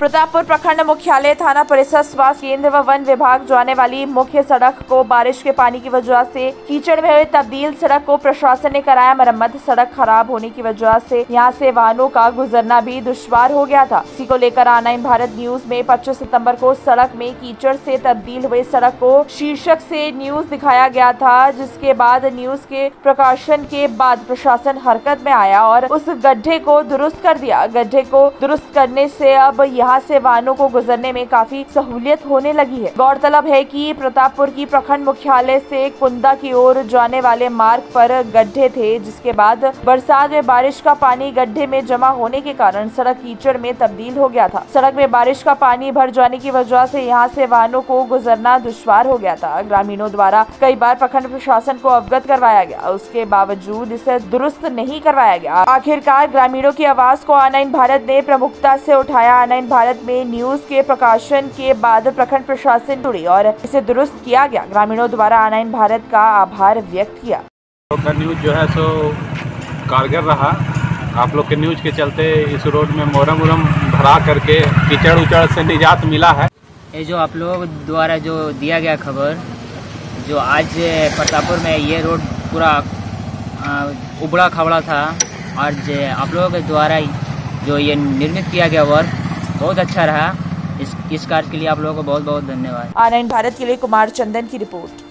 प्रतापपुर प्रखंड मुख्यालय, थाना परिसर, स्वास्थ्य केंद्र व वन विभाग जाने वाली मुख्य सड़क को बारिश के पानी की वजह से कीचड़ में हुई तब्दील। सड़क को प्रशासन ने कराया मरम्मत। सड़क खराब होने की वजह से यहां से वाहनों का गुजरना भी दुश्वार हो गया था। इसी को लेकर ऑनलाइन भारत न्यूज में 25 सितंबर को सड़क में कीचड़ से तब्दील हुई सड़क को शीर्षक से न्यूज दिखाया गया था, जिसके बाद न्यूज के प्रकाशन के बाद प्रशासन हरकत में आया और उस गड्ढे को दुरुस्त कर दिया। गड्ढे को दुरुस्त करने से अब यहाँ से वाहनों को गुजरने में काफी सहूलियत होने लगी है। गौरतलब है कि प्रतापपुर की प्रखंड मुख्यालय से कुंदा की ओर जाने वाले मार्ग पर गड्ढे थे, जिसके बाद बरसात में बारिश का पानी गड्ढे में जमा होने के कारण सड़क कीचड़ में तब्दील हो गया था। सड़क में बारिश का पानी भर जाने की वजह से यहाँ से वाहनों को गुजरना दुश्वार हो गया था। ग्रामीणों द्वारा कई बार प्रखंड प्रशासन को अवगत करवाया गया, उसके बावजूद इसे दुरुस्त नहीं करवाया गया। आखिरकार ग्रामीणों की आवाज को ऑनलाइन भारत ने प्रमुखता से उठाया। ऑनलाइन भारत में न्यूज के प्रकाशन के बाद प्रखंड प्रशासन जुड़ी और इसे दुरुस्त किया गया। ग्रामीणों द्वारा ऑनलाइन भारत का आभार व्यक्त किया। न्यूज जो है सो कारगर रहा। आप लोग के न्यूज के चलते इस रोड में मोरम भरा करके कीचड़ उचड़ से निजात मिला है। ये जो आप लोग द्वारा जो दिया गया खबर, जो आज प्रतापपुर में ये रोड पूरा उबड़ा खबड़ा था, और आप लोगों के द्वारा जो ये निर्मित किया गया वर्क बहुत अच्छा रहा। इस कार्य के लिए आप लोगों को बहुत बहुत धन्यवाद। ऑनलाइन भारत के लिए कुमार चंदन की रिपोर्ट।